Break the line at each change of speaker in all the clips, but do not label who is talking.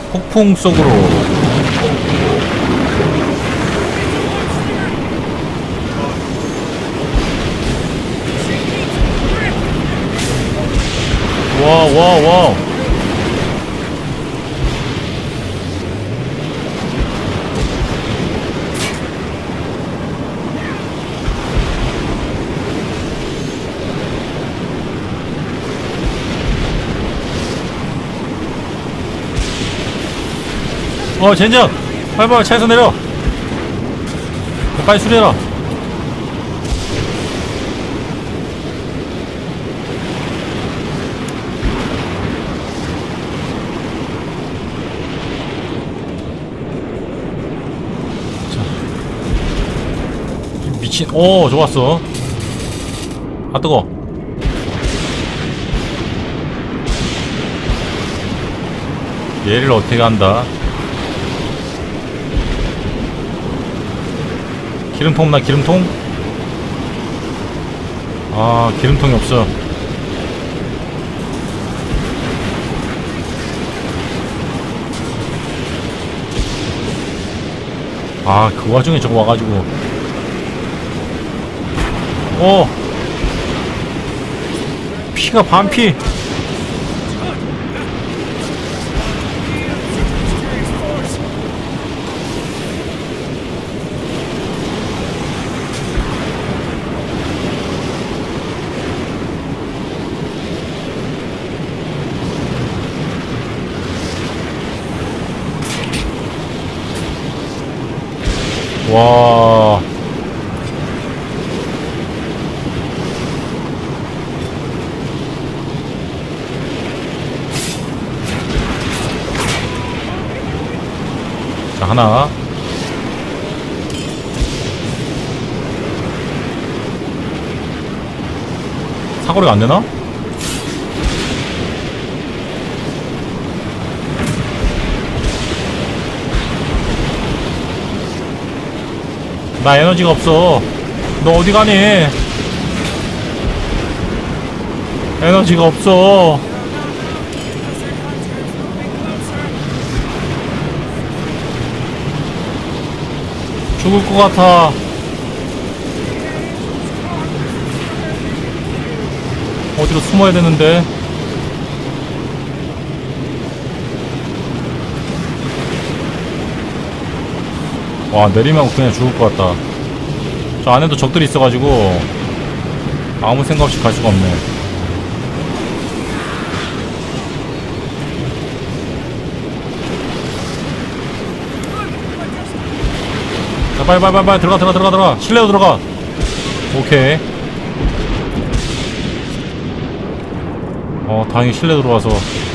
폭풍 속으로. 와. 젠장! 빨리 차에서 내려! 빨리 수리해라! 자. 미친, 좋았어. 아, 뜨거. 얘를 어떻게 한다? 기름통 없나? 기름통? 아, 기름통이 없어. 아, 그 와중에 저거 와가지고. 피가 반피. 와. 자, 하나. 사거리가 안 되나? 나 에너지가 없어. 너 어디 가니? 에너지가 없어. 죽을 것 같아. 어디로 숨어야 되는데? 와, 내리면 그냥 죽을 것 같다. 저 안에도 적들이 있어가지고 아무 생각 없이 갈 수가 없네. 자, 빨리 들어가. 실내로 들어가. 오케이. 다행히 실내 들어와서.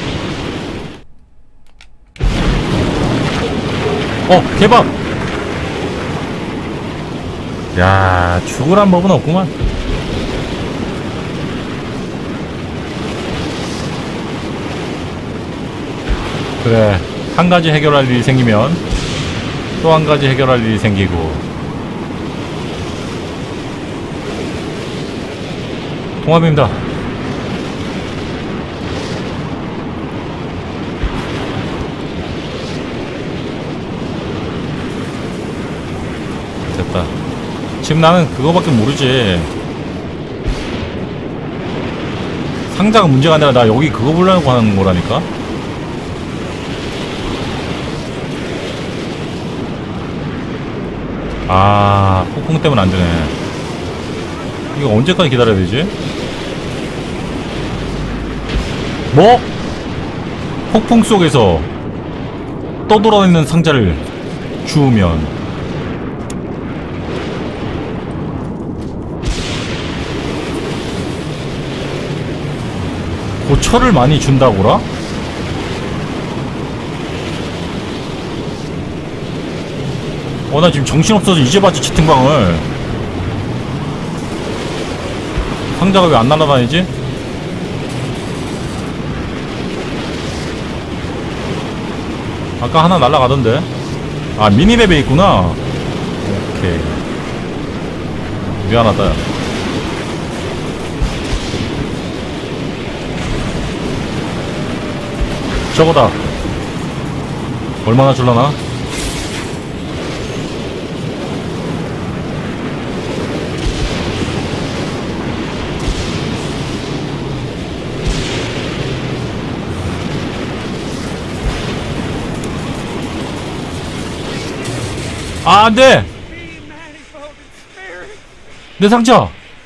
개밥! 야, 죽으란 법은 없구만. 그래, 한 가지 해결할 일이 생기면 또 한 가지 해결할 일이 생기고. 통합입니다. 됐다. 지금 나는 그거밖에 모르지. 상자가 문제가 아니라 나 여기 그거 보려고 하는 거라니까? 아, 폭풍 때문에 안 되네. 이거 언제까지 기다려야 되지? 뭐? 폭풍 속에서 떠돌아다니는 상자를 주우면 고철을 많이 준다고라? 나 지금 정신없어서 이제 봤지, 채팅방을. 상자가 왜 안 날아다니지? 아까 하나 날아가던데. 아, 미니맵에 있구나. 오케이. 미안하다. 저거다. 얼마나 줄라나? 아, 안 돼! 내 상자!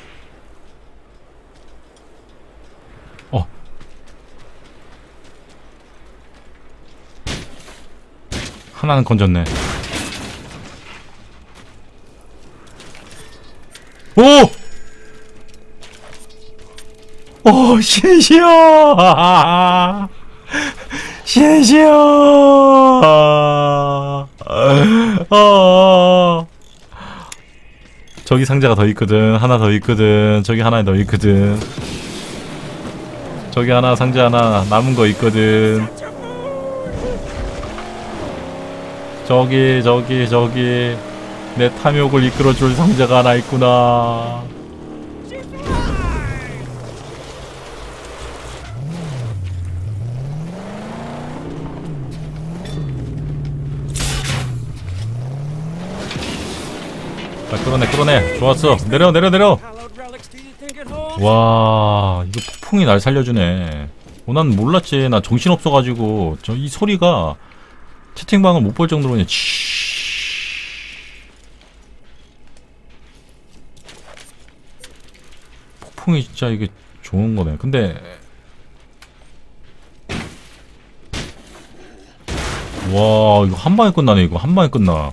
하나는 건졌네. 오! 오, 시시야! 시시야! 저기 상자가 더 있거든. 하나 더 있거든. 저기 하나 더 있거든. 저기 하나, 상자 하나 남은 거 있거든. 저기 내 탐욕을 이끌어줄 상자가 하나 있구나. 자, 끌어내. 좋았어. 내려. 와, 이거 폭풍이 날 살려주네. 난 몰랐지. 나 정신없어가지고 이 소리가 채팅방을 못 볼 정도로 그냥 폭풍이 진짜 이게 좋은 거네. 근데 와, 이거 한 방에 끝나네. 이거 한 방에 끝나.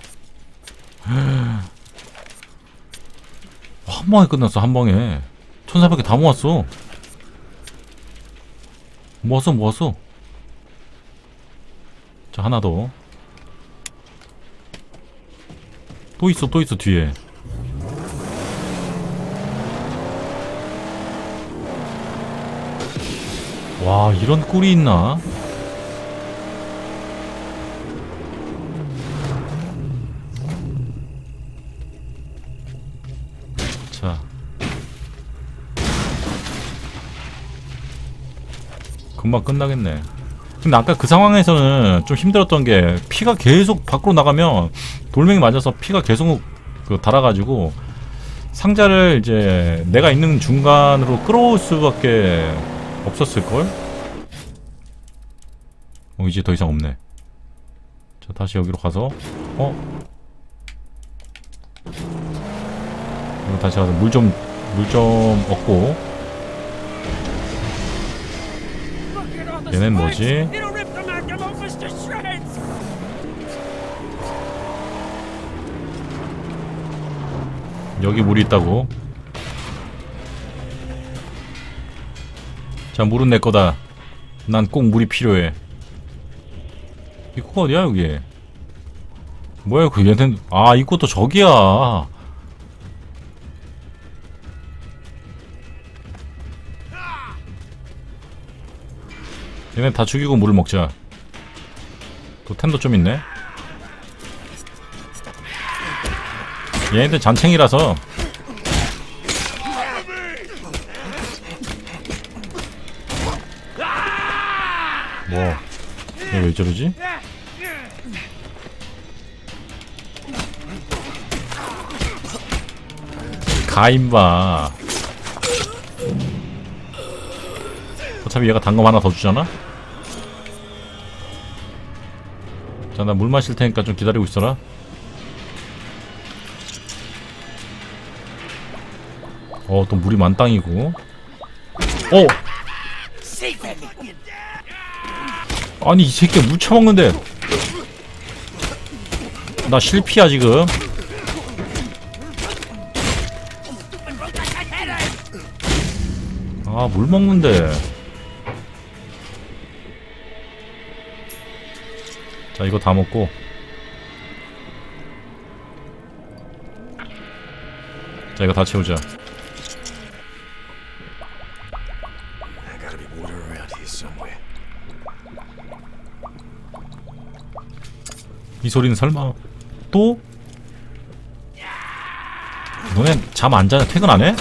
한 방에 끝났어. 한 방에 1400개 다 모았어. 모았어. 자, 하나 더. 또 있어 뒤에. 와, 이런 꿀이 있나? 자, 금방 끝나겠네. 근데 아까 그 상황에서는 좀 힘들었던 게 피가 계속 밖으로 나가면 돌멩이 맞아서 피가 계속 달아가지고 상자를 이제 내가 있는 중간으로 끌어올 수밖에 없었을걸? 이제 더 이상 없네. 자, 다시 여기로 가서 이거 다시 가서 물 좀 얻고. 얘는 뭐지? 여기 물이 있다고. 자, 물은 내 거다. 난 꼭 물이 필요해. 이거 어디야, 여기? 뭐야, 얘는. 아, 이것도 저기야. 얘네 다 죽이고 물을 먹자. 또 템도 좀 있네. 얘네들 잔챙이라서. 뭐, 얘 왜 저러지? 가임바. 어차피 얘가 단검 하나 더 주잖아? 자, 나 물 마실 테니까 좀 기다리고 있어라. 또 물이 만땅이고. 아니, 이 새끼 물 처먹는데. 나 실피야, 지금. 아, 물 먹는데. 자, 이거 다 먹고. 자, 이거 다 채우자. 이 소리는 설마 또? 너네 잠 안 자냐? 퇴근 안 해?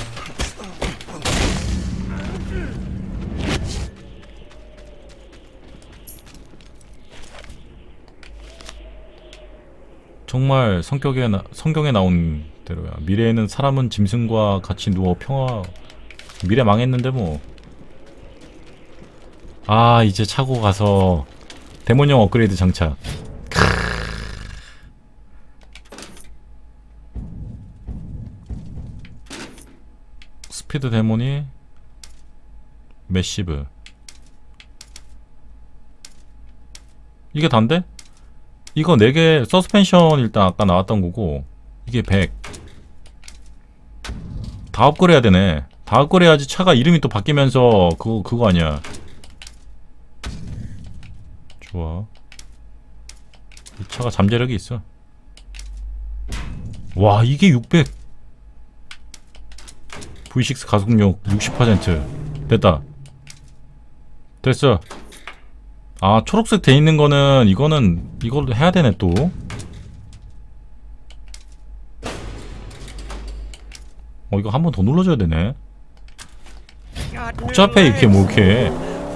정말 성경에 나온 대로야. 미래에는 사람은 짐승과 같이 누워 평화. 미래 망했는데 뭐. 아, 이제 차고 가서 데몬용 업그레이드 장착. 스피드 데몬이 매시브. 이게 단데? 이거 4개 서스펜션 일단 아까 나왔던 거고, 이게 100. 다 업그레이드 해야 되네. 다 업그레이드 해야지 차가 이름이 또 바뀌면서 그거 아니야. 좋아. 이 차가 잠재력이 있어. 와, 이게 600. V6 가속력 60% 됐다. 됐어. 아, 초록색 돼 있는 거는 이걸로 해야 되네 또. 이거 한 번 더 눌러줘야 되네. 복잡해 이렇게 뭐 이렇게.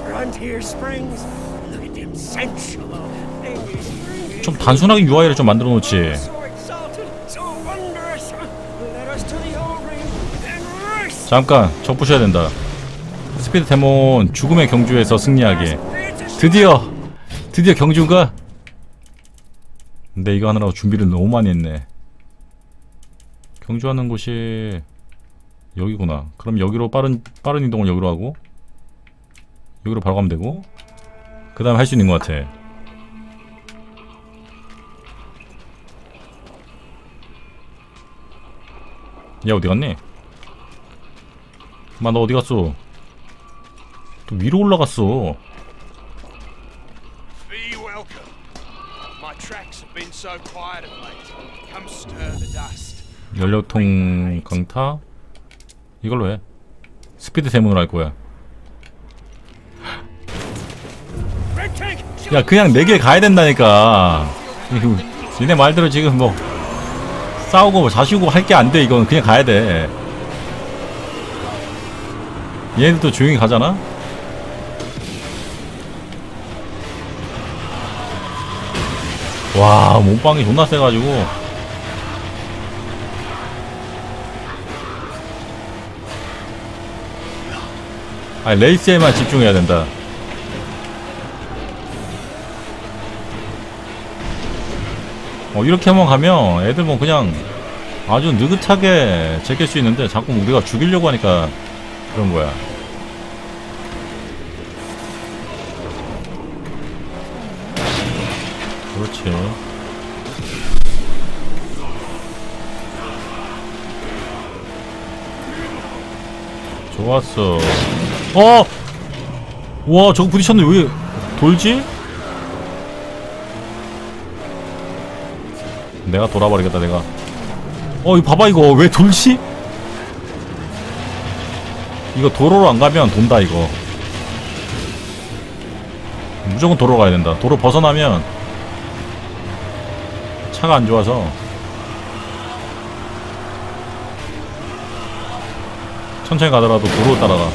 좀 단순하게 UI를 좀 만들어 놓지. 잠깐 접부셔야 된다. 스피드 데몬 죽음의 경주에서 승리하게. 드디어 경주가. 근데 이거 하느라고 준비를 너무 많이 했네. 경주하는 곳이 여기구나. 그럼 여기로 빠른 이동을 여기로 하고 여기로 바로 가면 되고, 그 다음에 할 수 있는 것 같아. 야, 어디 갔니? 마, 너 어디 갔어? 또 위로 올라갔어. 연료통 강타 이걸로 해. 스피드 데몬으로 할 거야. 야, 그냥 4개 가야 된다니까. 니네 말대로 지금 뭐 싸우고 뭐 자시고 할 게 안 돼. 이건 그냥 가야 돼. 얘네들도 조용히 가잖아? 와, 몸빵이 존나 세가지고. 아니, 레이스에만 집중해야 된다. 이렇게 한번 가면 애들 뭐 그냥 아주 느긋하게 제낄 수 있는데, 자꾸 우리가 죽이려고 하니까 그런 거야. 그렇지. 좋았어. 와, 저거 부딪혔는데 왜 돌지? 내가 돌아버리겠다 내가. 이거 봐봐. 이거 왜 돌지? 이거 도로로 안 가면 돈다 이거. 무조건 도로 가야 된다. 도로 벗어나면 차가 안 좋아서. 천천히 가더라도 도로 따라가.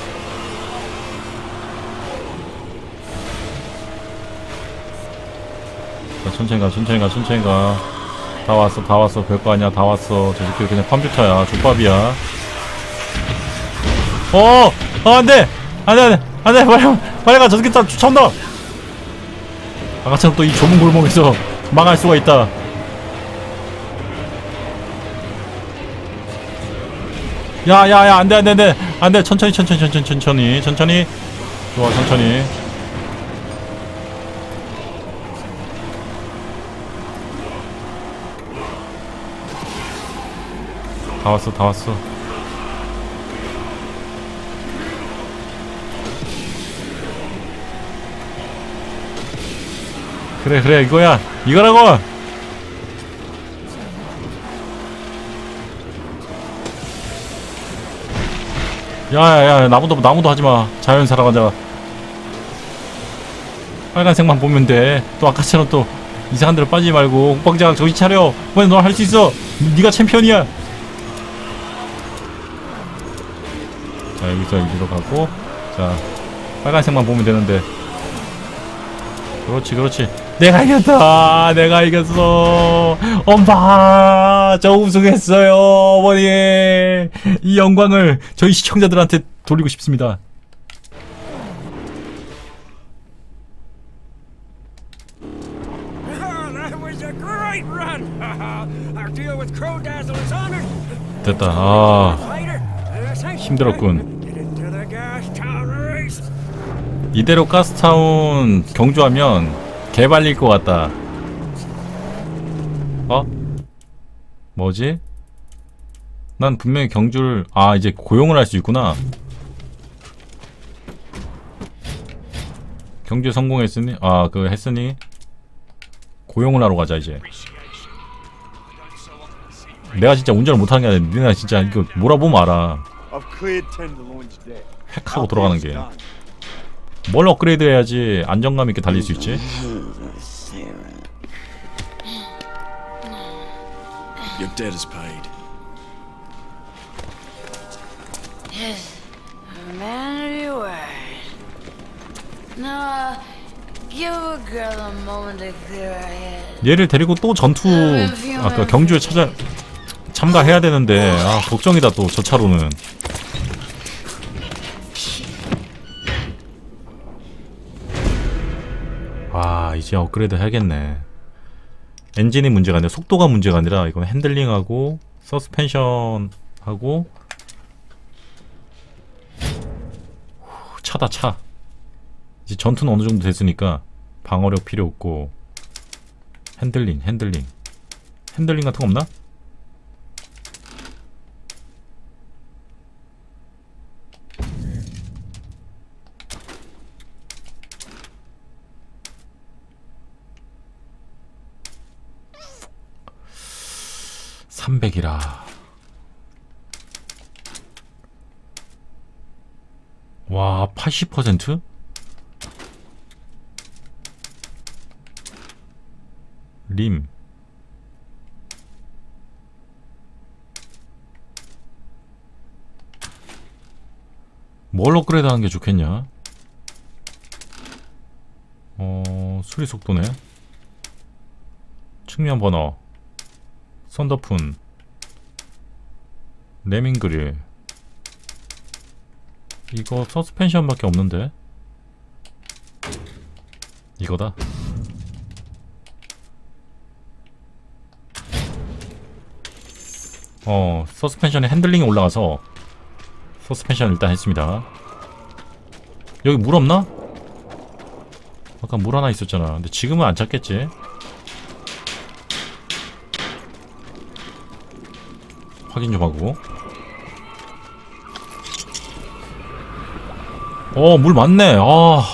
천천히 가. 다 왔어. 별거 아니야. 다 왔어. 저 새끼 그냥 컴퓨터야. 족밥이야. 안돼. 빨리 가. 저 새끼 다 쫓아온다. 아까처럼 또 이 좁은 골목에서 망할 수가 있다. 야, 안돼. 천천히. 좋아, 천천히. 다 왔어. 그래, 이거라고. 야, 나무도 하지마. 자연 살아가자. 빨간색만 보면 돼. 또 아까처럼 또 이상한 데로 빠지지 말고. 옥방장 정신 차려. 이번엔 너 할 수 있어. 네가 챔피언이야. 자, 여기서 이리로 가고. 자, 빨간색만 보면 되는데. 그렇지. 내가 이겼다. 내가 이겼어. 엄마, 저 우승했어요. 어머니, 이 영광을 저희 시청자들한테 돌리고 싶습니다. 됐다. 아, 힘들었군. 이대로 가스타운 경주하면 개발릴 것 같다. 어? 뭐지? 난 분명히 경주를, 아, 이제 고용을 할 수 있구나. 경주 성공했으니, 아, 그거 했으니 고용을 하러 가자. 이제 내가 진짜 운전을 못하는 게 아니라 니네가 진짜 이거 몰아보면 알아. 핵하고 돌아가는 게. 뭘 업그레이드 해야지 안정감 있게 달릴 수 있지?
Your debt is paid.
Man of your word. No, give a girl a moment to clear her head.
얘를 데리고 또 전투, 아까 경주에 참가해야 되는데, 아, 걱정이다. 또 저 차로는 와, 이제 업그레이드 해야겠네. 엔진이 문제가 아니라 속도가 문제가 아니라 이건 핸들링하고 서스펜션하고 차다. 차. 이제 전투는 어느 정도 됐으니까 방어력 필요 없고 핸들링 같은 거 없나? (300이라) 와, 80%? 림 뭘 업그레이드 하는 게 좋겠냐? 수리 속도네. 측면 버너, 선더푼, 레밍 그릴. 이거 서스펜션 밖에 없는데 이거다. 서스펜션에 핸들링이 올라가서 서스펜션 일단 했습니다. 여기 물 없나? 아까 물 하나 있었잖아. 근데 지금은 안 찾겠지? 확인 좀 하고. 물 많네. 아,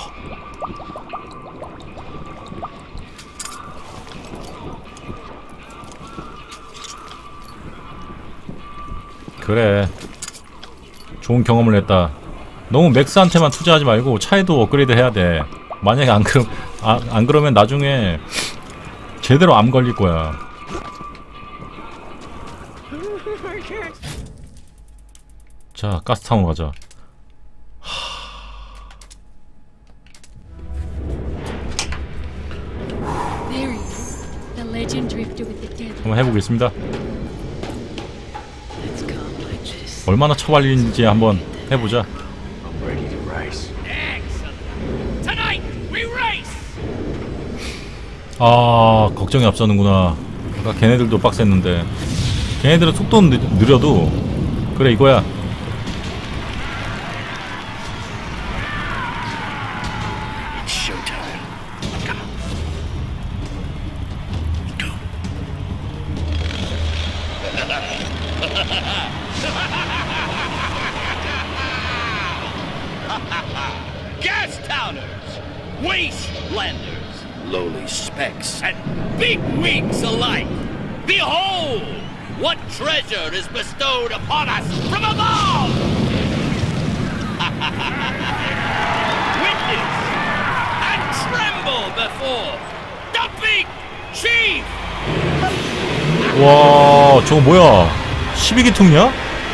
그래, 좋은 경험을 했다. 너무 맥스한테만 투자하지 말고 차에도 업그레이드 해야 돼. 만약에 안 그러면 나중에 제대로 암 걸릴 거야. 자, 가스타운 가자. 한번 해보겠습니다. 얼마나 처발리는지 한번 해보자. 아, 걱정이 앞서는구나. 아까 걔네들도 빡셌는데. 걔네들은 속도는 느려도 그래, 이거야.
Gastowners, wastelanders, lowly specks, and bigwigs alike, behold what treasure is bestowed upon us from above! Witness and tremble before the big chief!
와, 저거 뭐야? 12기통이야?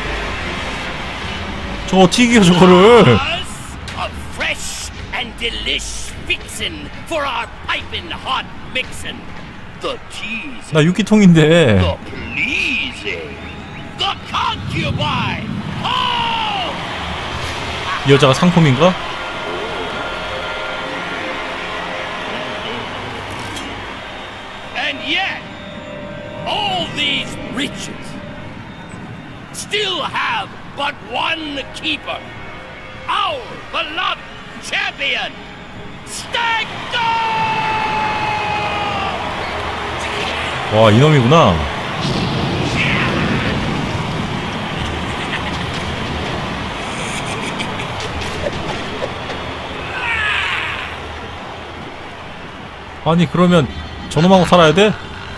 저거 어떻게 이겨, 저거를?
A fresh and delish fixin' for our piping hot mixin', the teasing,
나 육기통인데.
the pleasing, the concubine. Oh!
이 여자가 상품인가?
And yet, all these riches still have but one keeper, our beloved champion, Stagger!
와, 이놈이구나. 아니, 그러면 저놈하고 살아야 돼?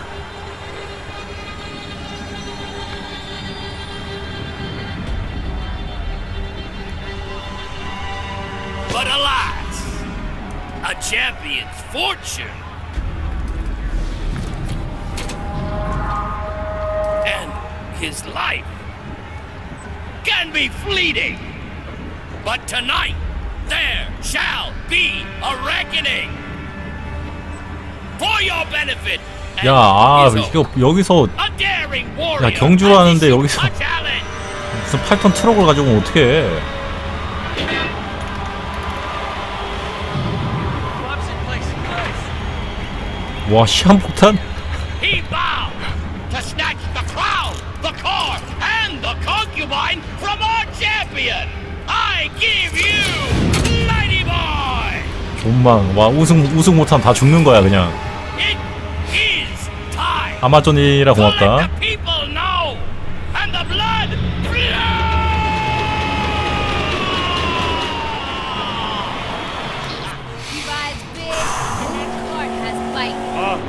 But alas, a champion's fortune and his life can be fleeting. But tonight, there shall be a reckoning for your benefit.
야, 아, 이거 여기서
A daring warrior.
야, 경주를 하는데 여기서
a challenge.
무슨 8톤 트럭을 가지고 오면 어떡해. 와, 시한폭탄?
He vowed to snatch the crown, the core, and the concubine from our champion. I give you Mighty Boy.
존망. 와, 우승 못하면 다 죽는 거야, 그냥.
It is time
아마존이라
to let
고맙다.
the people know, and the blood flow.
Levi's big, and that cart has bite.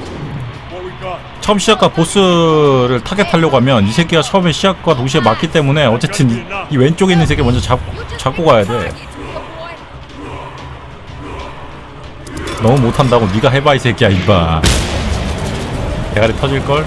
처음 시작과 보스를 타겟하려고 하면 이 새끼가 처음에 시작과 동시에 맞기 때문에 어쨌든 이 왼쪽에 있는 새끼 먼저 잡고 가야 돼. 너무 못한다고 네가 해봐 이 새끼야 임마. 대가리 터질걸?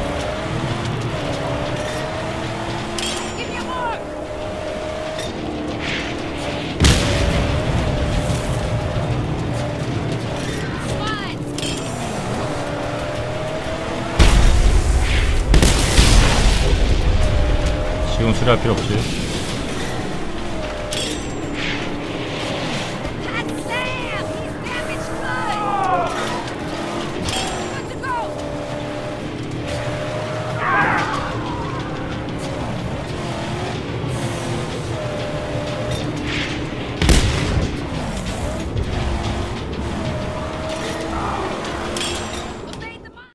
지금 수리할 필요 없지.